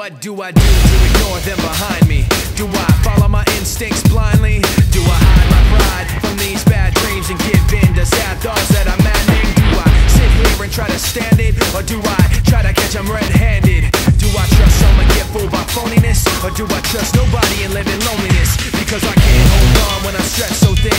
What do I do to ignore them behind me? Do I follow my instincts blindly? Do I hide my pride from these bad dreams and give in to sad thoughts that I'm maddening? Do I sit here and try to stand it? Or do I try to catch them red-handed? Do I trust someone, get fooled by phoniness? Or do I trust nobody and live in loneliness? Because I can't hold on when I'm stretched so thin